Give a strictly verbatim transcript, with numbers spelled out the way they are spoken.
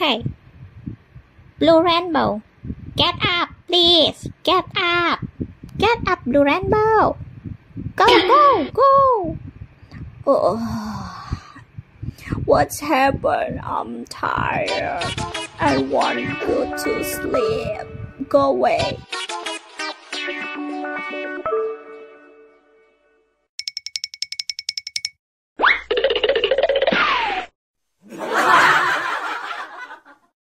Okay. Blue rainbow. Get up, please. Get up. Get up, blue rainbow. Go, go, go. Oh, what's happened? I'm tired. I want to go to sleep. Go away.